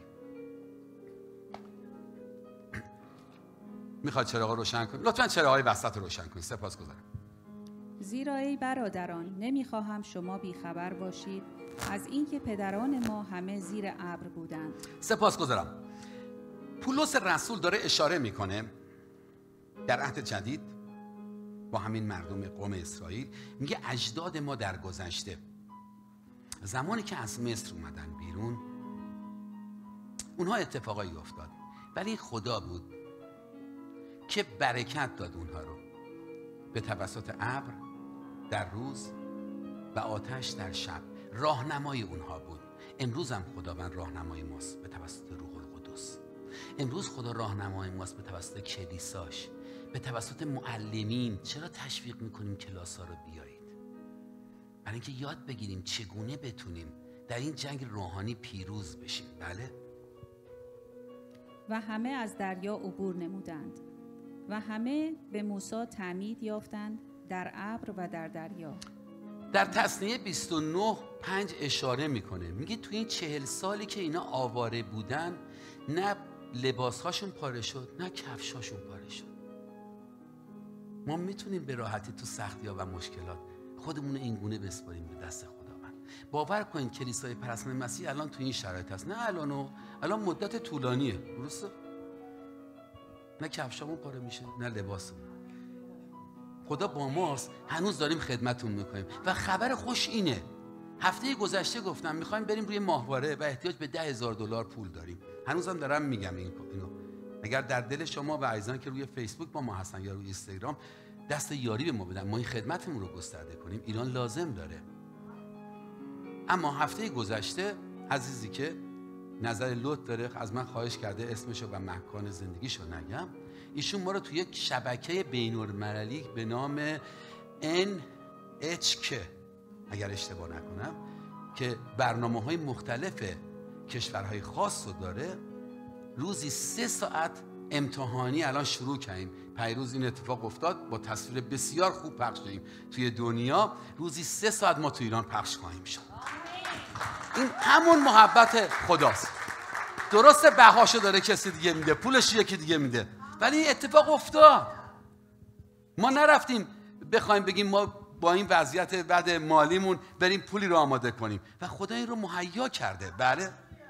میخواد چراغ روشن کنید؟ لطفاً چراغ‌های وسط رو روشن کنید. سپاسگزارم. زیرا ای برادران نمیخواهم شما بیخبر باشید از اینکه پدران ما همه زیر ابر بودند. سپاسگزارم. پولس رسول داره اشاره میکنه در عهد جدید با همین مردم قوم اسرائیل، میگه اجداد ما در گذشته زمانی که از مصر اومدن بیرون اونها اتفاقایی افتاد، ولی خدا بود که برکت داد اونها رو به توسط ابر در روز و آتش در شب. راهنمای اونها بود. امروز هم خداوند راهنمای ماست به توسط روح القدس. امروز خدا راهنمای ماست به توسط کلیساش، به توسط معلمین. چرا تشویق میکنیم کلاس‌ها رو بیایید؟ برای اینکه یاد بگیریم چگونه بتونیم در این جنگ روحانی پیروز بشیم. بله. و همه از دریا عبور نمودند و همه به موسی تعمید یافتند در ابر و در دریا. در تثنیه بیست و نه پنج اشاره میکنه، میگه تو این چهل سالی که اینا آواره بودن نه لباسهاشون پاره شد نه کفشاشون پاره شد. ما میتونیم به راحتی تو سختی‌ها و مشکلات خودمون این گونه بسپاریم به دست خداوند. باور کنید کلیسای پرستان مسیح الان تو این شرایط هست، نه الانو الان مدت طولانیه، درسته؟ نه کفشامون پاره میشه نه لباسمون. خدا با ماست، هنوز داریم خدمتون میکنیم. و خبر خوش اینه، هفته گذشته گفتم میخوایم بریم روی ماهواره و احتیاج به ده هزار دلار پول داریم. هنوزم دارم میگم این اینو. اگر در دل شما و عزیزان که روی فیسبوک با ما هستن یا روی اینستاگرام دست یاری به ما بدن، ما این خدمتمون رو گسترده کنیم. ایران لازم داره. اما هفته گذشته عزیزی که نظر لطف داره از من خواهش کرده اسمشو و مکان زندگیشو نگم، ایشون ما رو توی یک شبکه بین‌المللی به نام ان اچ کی اگر اشتباه نکنم که برنامه‌های مختلف کشورهای خاص رو داره، روزی سه ساعت امتحانی الان شروع کردیم. پیروز این اتفاق افتاد، با تصویر بسیار خوب پخش شدیم توی دنیا. روزی سه ساعت ما توی ایران پخش خواهیم شد. این همون محبت خداست. درسته بهاشو داره کسی دیگه میده، پولش یکی دیگه میده، ولی این اتفاق افتاد. ما نرفتیم بخوایم بگیم ما با این وضعیت بد مالیمون بریم پولی رو آماده کنیم و خدا این رو مهیا کرده. بله.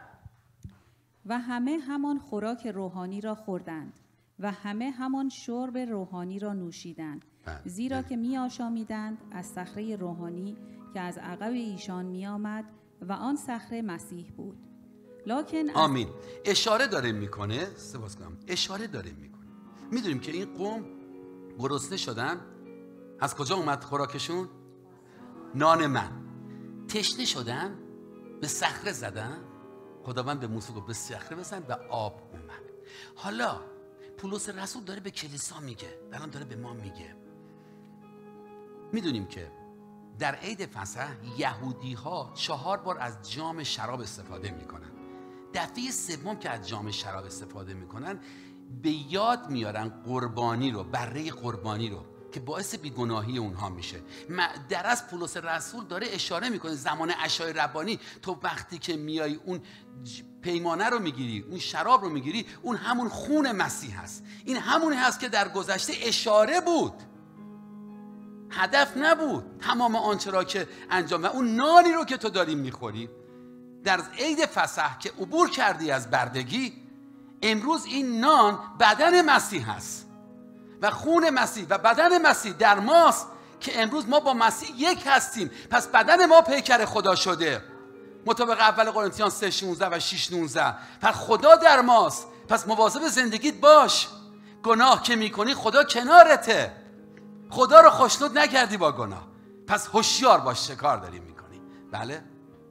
و همه همان خوراک روحانی را خوردند و همه همان شرب روحانی را نوشیدند، زیرا که می آشامیدند از صخره روحانی که از عقب ایشان می آمد و آن صخره مسیح بود. لکن آمین. اشاره داره میکنه، سپاس کنم، اشاره داره میکنه. میدونیم که این قوم گرسنه شدن، از کجا اومد خوراکشون؟ نان من. تشنه شدن، به صخره زدن. خداوند به موسی گفت به صخره بزن و آب اومد. حالا پولس رسول داره به کلیسا میگه، الان داره به ما میگه. میدونیم که در عید فسح یهودی ها چهار بار از جام شراب استفاده میکنن. دفعه سوم که از جام شراب استفاده میکنن به یاد میارن قربانی رو، بره قربانی رو که باعث بیگناهی اونها میشه. در از پولس رسول داره اشاره میکنه زمان عشای ربانی تو وقتی که میای اون پیمانه رو میگیری، اون شراب رو میگیری، اون همون خون مسیح هست. این همونی هست که در گذشته اشاره بود، هدف نبود. تمام آنچه را که انجام و اون نانی رو که تو داری میخوری در عید فسح که عبور کردی از بردگی، امروز این نان بدن مسیح هست و خون مسیح و بدن مسیح در ماست که امروز ما با مسیح یک هستیم. پس بدن ما پیکر خدا شده مطابق اول قرنتیان سه شانزده و شش نوزده. پس خدا در ماست. پس مواظب زندگیت باش. گناه که میکنی خدا کنارته، خدا رو خوشنود نکردی با گناه. پس هوشیار باش چه کار داری میکنی. بله.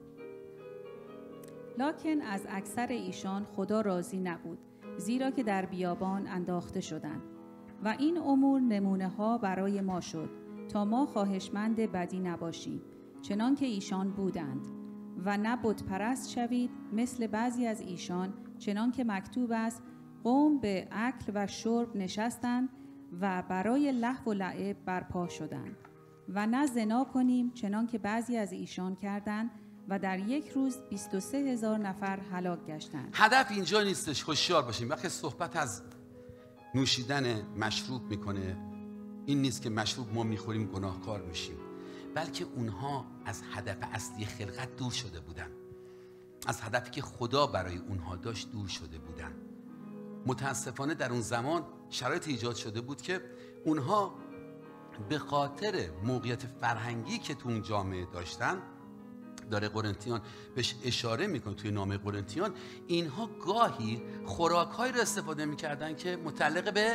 لکن از اکثر ایشان خدا راضی نبود، زیرا که در بیابان انداخته شدند. و این امور نمونه ها برای ما شد تا ما خواهشمند بدی نباشیم چنان که ایشان بودند، و نه بت پرست شوید مثل بعضی از ایشان، چنان که مکتوب است قوم به اکل و شرب نشستند و برای لهو و لعب برپا شدند. و نه زنا کنیم چنان که بعضی از ایشان کردند و در یک روز بیست و سه هزار نفر هلاک گشتند. هدف اینجا نیستش، هوشیار باشیم. وقتی صحبت از نوشیدن مشروب میکنه، این نیست که مشروب ما میخوریم گناهکار میشیم، بلکه اونها از هدف اصلی خلقت دور شده بودن، از هدفی که خدا برای اونها داشت دور شده بودن. متاسفانه در اون زمان شرایط ایجاد شده بود که اونها به خاطر موقعیت فرهنگی که تو اون جامعه داشتن، داره قرنتیان بهش اشاره میکنه توی نامه قرنتیان، اینها گاهی خوراک‌هایی رو استفاده میکردن که متعلق به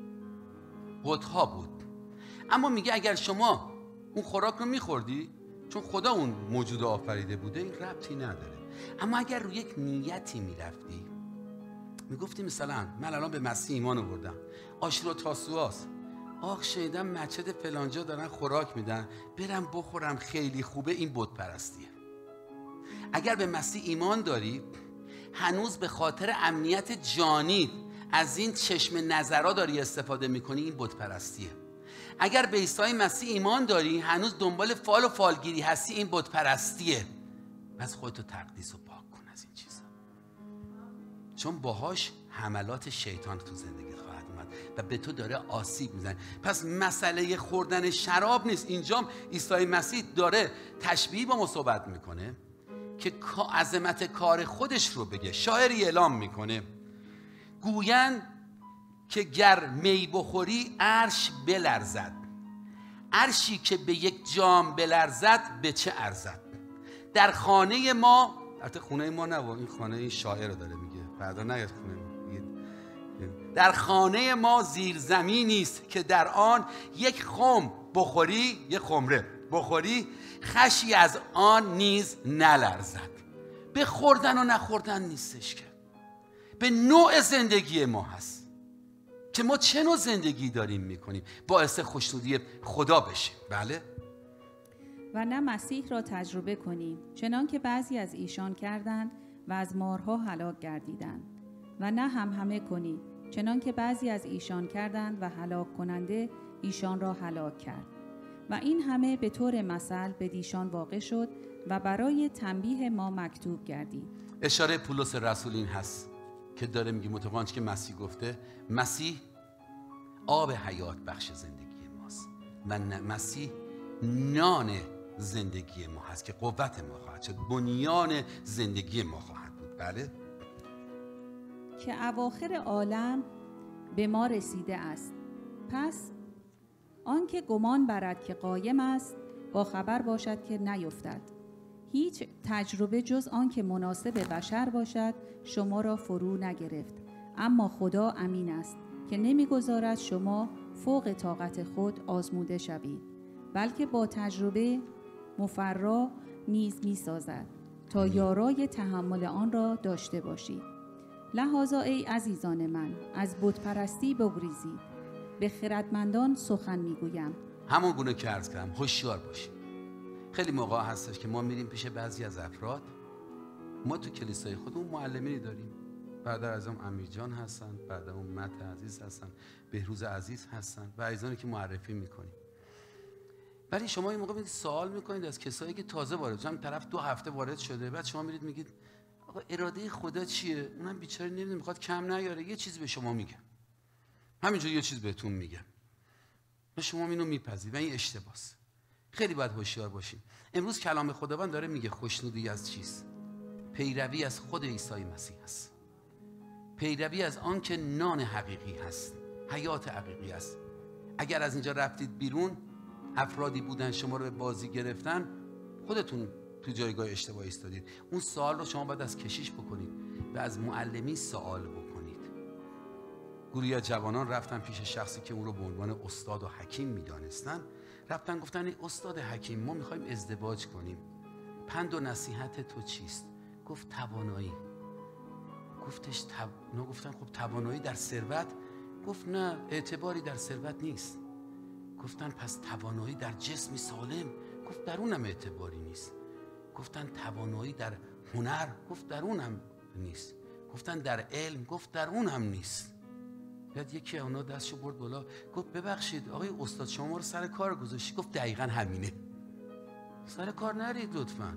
بت‌ها بود. اما میگه اگر شما اون خوراک رو میخوردی چون خدا اون موجود آفریده بوده، این ربطی نداره. اما اگر رو یک نیتی میرفتی، میگفتی مثلا من الان به مسیح ایمان آوردم، عاشورا تاسوعاست، آخ شنیدم مسجد فلانجا دارن خوراک میدن، برم بخورم خیلی خوبه، این بت پرستیه. اگر به مسیح ایمان داری، هنوز به خاطر امنیت جانی از این چشم نظرها داری استفاده میکنی، این بت پرستیه. اگر به عیسی مسیح ایمان داری، هنوز دنبال فال و فالگیری هستی، این بت پرستیه. بس خودتو تقدیس و پاک کن از این چیزا، چون باهاش حملات شیطان تو زندگی خواهد اومد و به تو داره آسیب میزنه. پس مسئله خوردن شراب نیست. اینجا عیسی مسیح داره تشبیه با ما صحبت میکنه که عظمت کار خودش رو بگه. شاعری اعلام میکنه گویند که گر می بخوری عرش بلرزد، عرشی که به یک جام بلرزد به چه ارزد. در خانه ما، البته خونه ما نه، این خانه این شاعر رو داره میگه، فردا نیاد خونه ما. در خانه ما زیر زمینی است که در آن یک خم بخوری، یک خمره بخوری، خشی از آن نیز نلرزد. به خوردن و نخوردن نیستش که، به نوع زندگی ما هست که ما چه نوع زندگی داریم میکنیم باعث خوشنودی خدا بشیم. بله. و نه مسیح را تجربه کنیم چنان که بعضی از ایشان کردند و از مارها هلاک گردیدند، و نه هم همه کنید چنان که بعضی از ایشان کردند و هلاک کننده ایشان را هلاک کرد. و این همه به طور مثل به دیشان واقع شد و برای تنبیه ما مکتوب گردید. اشاره پولس رسول این هست که داره میگه مطابق آنچه که مسیح گفته، مسیح آب حیات بخش زندگی ماست و مسیح نان زندگی ما هست که قوت ما خواهد شد، بنیان زندگی ما خواهد بود. بله. که اواخر عالم به ما رسیده است. پس آنکه گمان برد که قایم است با خبر باشد که نیفتد. هیچ تجربه جز آنکه مناسب بشر باشد شما را فرو نگرفت، اما خدا امین است که نمیگذارد شما فوق طاقت خود آزموده شوید، بلکه با تجربه مفرا نیز میسازد تا یارای تحمل آن را داشته باشید. لحاظا ای عزیزان من، از بتپرستی بگریزید. به خردمندان سخن میگویم. همون گونه که عرض کردم هوشیار باشیم. خیلی موقع هستش که ما میریم پیش بعضی از افراد، ما تو کلیسای خودمون معلمینی داریم، برادر اعظم امیرجان هستن، بعد اون مت عزیز هستن، بهروز عزیز هستن و عزیزانی که معرفی میکنیم. ولی شما این موقع میرید سوال میکنید از کسایی که تازه وارد شدن، طرف دو هفته وارد شده، بعد شما میرید میگید آقا اراده خدا چیه؟ اونم بیچاره نمیدونه، میخواد کم نیاره، یه چیزی به شما میگه، همینجور یه چیز بهتون میگه و شما اینو میپذیرید و این اشتباهه. خیلی باید هوشیار باشیم. امروز کلام خداوند داره میگه خوشنودی از چیست؟ پیروی از خود عیسی مسیح است. پیروی از آن که نان حقیقی هست، حیات حقیقی است. اگر از اینجا رفتید بیرون، افرادی بودن شما رو به بازی گرفتن، خودتون تو جایگاه اشتباهی ایستادید. اون سوال رو شما باید از کشیش بکنید و از معلمی سوال بکنید. گروهی از جوانان رفتن پیش شخصی که اون رو به عنوان استاد و حکیم میدانستن، رفتن گفتن ای استاد حکیم، ما میخوایم ازدواج کنیم، پند و نصیحت تو چیست؟ گفت توانایی. گفتش تب... اونا گفتن خب توانایی در ثروت؟ گفت نه، اعتباری در ثروت نیست. گفتن پس توانایی در جسمی سالم؟ گفت در اونم اعتباری نیست. گفتن توانایی در هنر؟ گفت در اونم نیست. گفتن در علم؟ گفت در اونم نیست. بعد یکی اونا دستشو برد بالا، گفت ببخشید آقای استاد شما ما رو سر کار گذاشتی. گفت دقیقاً همینه، سر کار نرید لطفاً.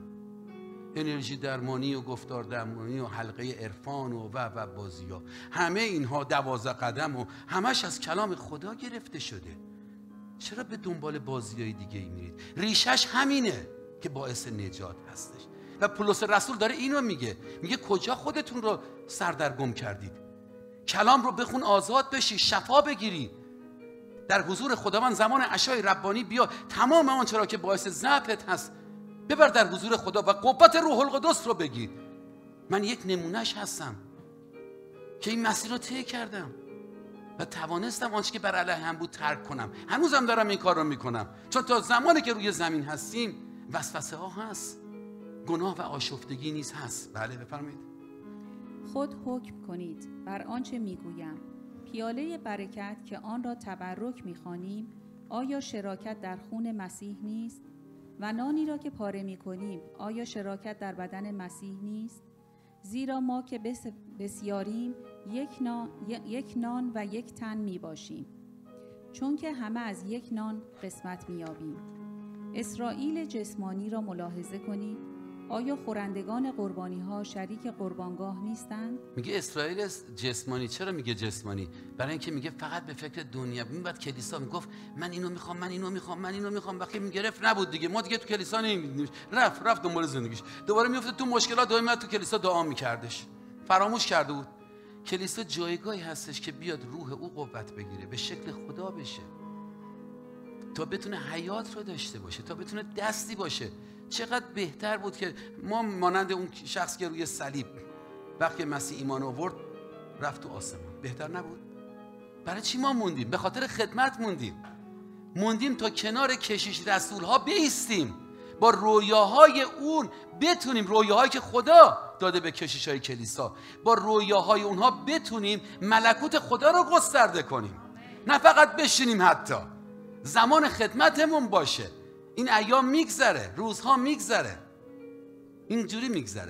انرژی درمانی و گفتار درمانی و حلقه عرفان و و و بازی ها، همه اینها دوازده قدم و همش از کلام خدا گرفته شده. چرا به دنبال بازی های دیگه ای میرید؟ ریشش همینه که باعث نجات هستش. و پولس رسول داره اینو میگه، میگه کجا خودتون رو سردرگم کردید؟ کلام رو بخون آزاد بشی، شفا بگیری. در حضور خداوند زمان عشای ربانی بیا، تمام آن چرا که باعث ضعفت هست ببر در حضور خدا و قوت روح القدس رو بگیر. من یک نمونهش هستم که این مسیر رو طی کردم و توانستم آنچه که بر علیه هم بود ترک کنم. هنوزم دارم این کار رو میکنم، چون تا زمانی که روی زمین هستیم وسوسه ها هست، گناه و آشفتگی نیز هست. بله بفرمایید. خود حکم کنید بر آنچه میگویم. پیاله برکت که آن را تبرک میخوانیم، آیا شراکت در خون مسیح نیست؟ و نانی را که پاره میکنیم، آیا شراکت در بدن مسیح نیست؟ زیرا ما که بسیاریم یک نان, یک نان و یک تن می باشیم، چون که همه از یک نان قسمت می یابیم. اسرائیل جسمانی را ملاحظه کنید. آیا خورندگان قربانی ها شریک قربانگاه نیستند؟ میگه اسرائیل جسمانی. چرا میگه جسمانی؟ برای اینکه میگه فقط به فکر دنیا. این بعد کلیسا میگفت من اینو میخوام، من اینو میخوام، من اینو میخوام. وقتی میگرفت نبود دیگه، ما دیگه تو کلیسا نمیدیم، رفت رفت دنبال زندگیش، دوباره میفته تو مشکلات. دوباره تو کلیسا دعا میکردش، فراموش کرده بود. کلیسا جایگاهی هستش که بیاد روح او قوت بگیره، به شکل خدا بشه، تا بتونه حیات رو داشته باشه، تا بتونه دستی باشه. چقدر بهتر بود که ما مانند اون شخص که روی صلیب وقتی مسیح ایمان آورد رفت تو آسمان. بهتر نبود؟ برای چی ما موندیم؟ به خاطر خدمت موندیم. موندیم تا کنار کشیش رسول ها بایستیم، با رویاهای اون بتونیم، رویاهایی که خدا داده به کشیش های کلیسا، با رویاهای اونها بتونیم ملکوت خدا رو گسترده کنیم. نه فقط بشینیم، حتی زمان خدمتمون باشه. این ایام میگذره، روزها میگذره، اینجوری میگذره.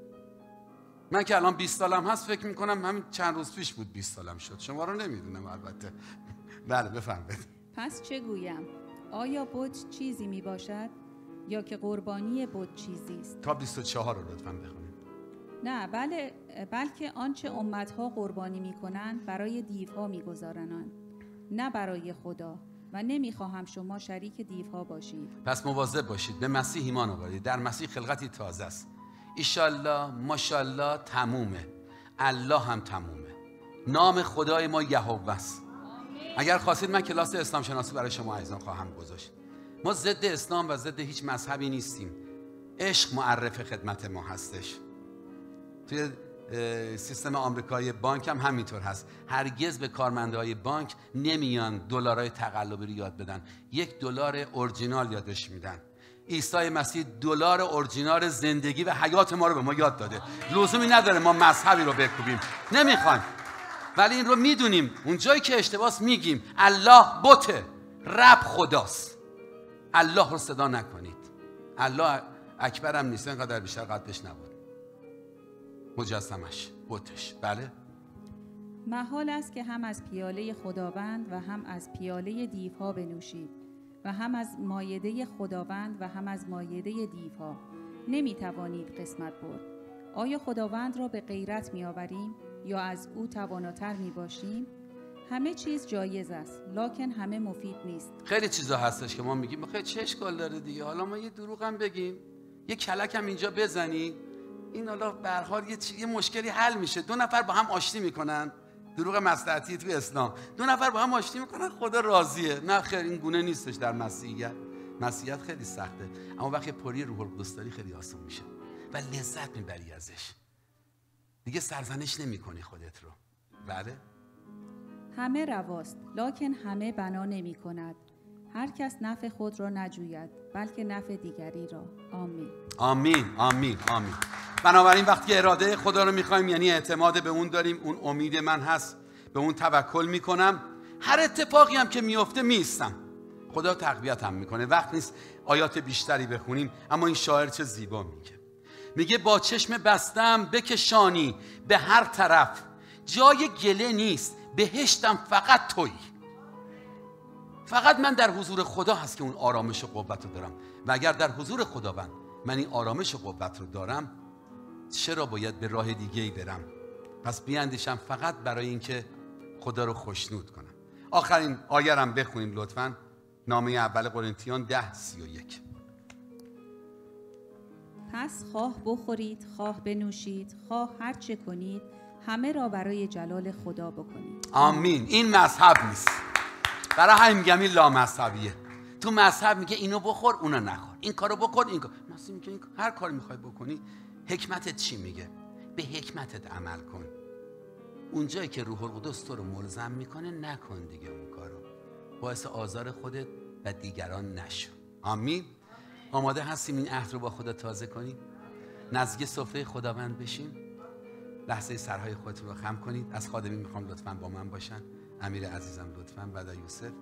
من که الان بیست سالم هست، فکر میکنم همین چند روز پیش بود بیست سالم شد. شما رو نمیدونم البته. بله بفرمایید. پس چه گویم؟ آیا بت چیزی میباشد یا که قربانی بت چیزی است؟ تا بیست و چهار رو لطفاً بخونید. نه بله، بلکه آنچه امتها قربانی میکنند برای دیوها میگذارند، نه برای خدا. و نمیخواهم شما شریک دیوها باشید. پس مواظب باشید، به مسیح ایمان آورید. در مسیح خلقتی تازه است. ایشالله ماشالله تمومه، الله هم تمومه. نام خدای ما یهوه است. اگر خواستید من کلاس اسلام شناسی برای شما عزیزان خواهم گذاشت. ما ضد اسلام و ضد هیچ مذهبی نیستیم. عشق معرف خدمت ما هستش. توی سیستم آمریکایی بانک هم همینطور هست. هرگز به کارمندهای بانک نمیان دلارای تقلبی رو یاد بدن. یک دلار اورجینال یادش میدن. عیسی مسیح دلار اورجینال زندگی و حیات ما رو به ما یاد داده. لزومی نداره ما مذهبی رو بکوبیم، نمیخوایم، ولی این رو میدونیم. اون جایی که اشتباس میگیم الله بته، رب خداست. الله رو صدا نکنید. الله اکبر هم نیست، اینقدر بیشتر قدش نبود، مجسمش بتش. بله محال است که هم از پیاله خداوند و هم از پیاله دیوها بنوشید و هم از مایده خداوند و هم از مایده دیوها. نمی توانید قسمت برد. آیا خداوند را به غیرت می آوریم یا از او تواناتر می باشیم؟ همه چیز جایز است، لکن همه مفید نیست. خیلی چیزا هستش که ما میگیم خیلی چه اشکال داره دیگه، حالا ما یه دروغ هم بگیم، یه کلک هم اینجا بزنی، این حالا به هر حال یه, یه مشکلی حل میشه. دو نفر با هم آشتی میکنن، دروغ مصلحتی تو اسلام، دو نفر با هم آشتی میکنن، خدا راضیه. نه خیر، این گونه نیستش در مسیحیت. مسیحیت خیلی سخته، اما وقتی پری روح القدس داری خیلی آسان میشه و لذت میبری ازش، دیگه سرزنش نمیکنی خودت رو. بله همه رواست، لکن همه بنا نمی کند. هر کس نفع خود را نجوید، بلکه نفع دیگری را. آمین. آمین آمین آمین. بنابراین وقتی اراده خدا رو میخوایم، یعنی اعتماد به اون داریم، اون امید من هست، به اون توکل میکنم، هر اتفاقی هم که میفته میستم، خدا تقویت هم میکنه. وقت نیست آیات بیشتری بخونیم، اما این شاعر چه زیبا میگه. میگه با چشم بستم بکشانی به هر طرف، جای گله نیست، بهشتم فقط تویی. فقط من در حضور خدا هست که اون آرامش و قوت رو دارم، و اگر در حضور خداوند من این آرامش و قوت رو دارم، چرا باید به راه دیگه ای برم؟ پس بیاندیشم فقط برای اینکه خدا رو خوشنود کنم. آخرین آیه رو بخونیم لطفاً، نامه اول قرنتیان ده سی و یک. پس خواه بخورید، خواه بنوشید، خواه هر چه کنید، همه را برای جلال خدا بکنید. آمین. این مذهب نیست، برای همین میگم این لامذهبیه. تو مذهب میگه اینو بخور اونو نخور، این کارو بکن این کار. مثلا میگه این هر کاری میخوای بکنی، حکمتت چی میگه؟ به حکمتت عمل کن. اونجایی که روح القدس تو رو ملزم میکنه نکن دیگه اون کارو، باعث آزار خودت و دیگران نشو. آمین. آماده هستیم این عهد رو با خدا تازه کنیم، نزدیک سفره خداوند بشیم؟ لحظه سرهای خودتون رو خم کنید. از خادمی میخوام لطفاً با من باشن. امیر عزیزم لطفاً، بعد یوسف.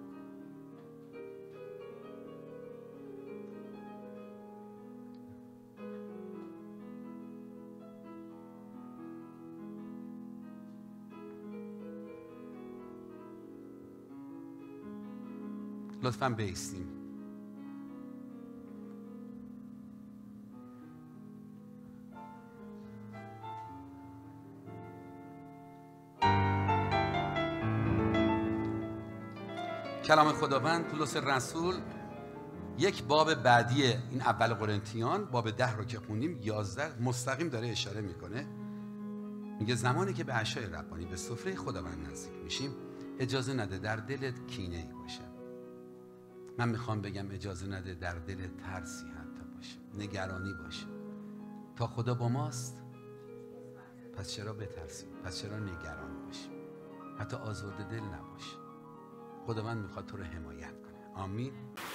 لطفاً بایستیم. کلام خداوند پولس رسول یک باب بعدی این اول قرنتیان، باب ده رو که خوندیم، یازده، مستقیم داره اشاره میکنه. میگه زمانی که به عشای ربانی به سفره خداوند نزدیک میشیم، اجازه نده در دلت کینه ای باشه. من میخوام بگم اجازه نده در دلت ترسی حتی باشه، نگرانی باشه. تا خدا با ماست، پس چرا بترسیم؟ پس چرا نگران باشیم؟ حتی آزرده دل نباش. خداوند میخواد تو رو حمایت کنه. آمین.